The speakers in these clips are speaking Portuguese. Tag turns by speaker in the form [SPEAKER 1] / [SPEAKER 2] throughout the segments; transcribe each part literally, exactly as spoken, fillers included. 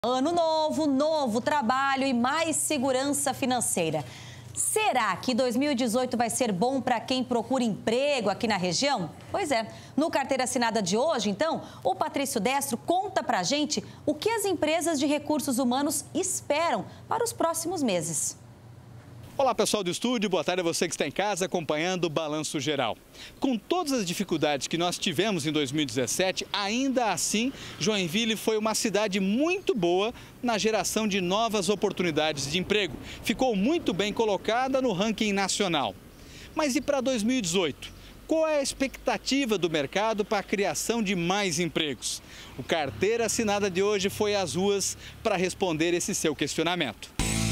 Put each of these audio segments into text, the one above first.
[SPEAKER 1] Ano novo, novo trabalho e mais segurança financeira. Será que dois mil e dezoito vai ser bom para quem procura emprego aqui na região? Pois é. No Carteira Assinada de hoje, então, o Patrício Destro conta pra gente o que as empresas de recursos humanos esperam para os próximos meses.
[SPEAKER 2] Olá, pessoal do estúdio, boa tarde a você que está em casa acompanhando o Balanço Geral. Com todas as dificuldades que nós tivemos em dois mil e dezessete, ainda assim, Joinville foi uma cidade muito boa na geração de novas oportunidades de emprego. Ficou muito bem colocada no ranking nacional. Mas e para dois mil e dezoito? Qual é a expectativa do mercado para a criação de mais empregos? O Carteira Assinada de hoje foi às ruas para responder esse seu questionamento.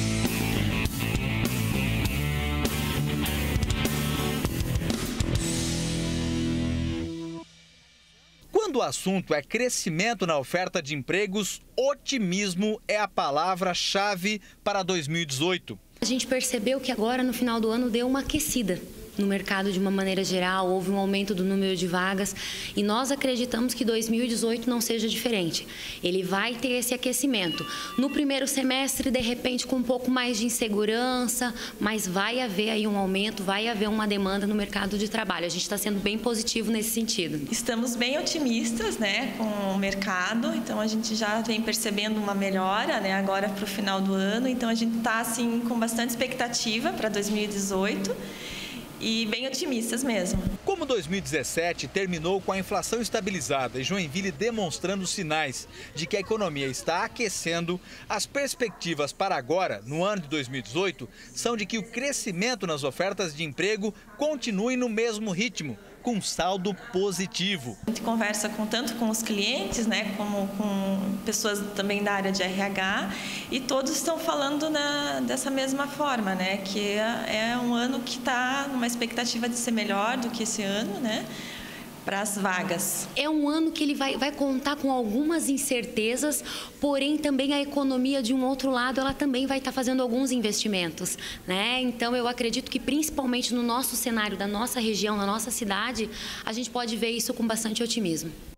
[SPEAKER 2] Quando o assunto é crescimento na oferta de empregos, otimismo é a palavra-chave para dois mil e dezoito.
[SPEAKER 3] A gente percebeu que agora, no final do ano, deu uma aquecida no mercado de uma maneira geral, houve um aumento do número de vagas e nós acreditamos que dois mil e dezoito não seja diferente. Ele vai ter esse aquecimento. No primeiro semestre, de repente, com um pouco mais de insegurança, mas vai haver aí um aumento, vai haver uma demanda no mercado de trabalho. A gente está sendo bem positivo nesse sentido.
[SPEAKER 4] Estamos bem otimistas, né, com o mercado, então a gente já vem percebendo uma melhora, né, agora para o final do ano, então a gente está assim com bastante expectativa para dois mil e dezoito. E bem otimistas mesmo.
[SPEAKER 2] Como dois mil e dezessete terminou com a inflação estabilizada e Joinville demonstrando sinais de que a economia está aquecendo, as perspectivas para agora, no ano de dois mil e dezoito, são de que o crescimento nas ofertas de emprego continue no mesmo ritmo, com saldo positivo.
[SPEAKER 4] A gente conversa com, tanto com os clientes, né, como com pessoas também da área de R H, e todos estão falando na, dessa mesma forma, né, que é, é um ano que está numa expectativa de ser melhor do que esse ano, né, para as vagas.
[SPEAKER 3] É um ano que ele vai, vai contar com algumas incertezas, porém também a economia, de um outro lado, ela também vai estar fazendo alguns investimentos, né? Então eu acredito que principalmente no nosso cenário, da nossa região, na nossa cidade, a gente pode ver isso com bastante otimismo.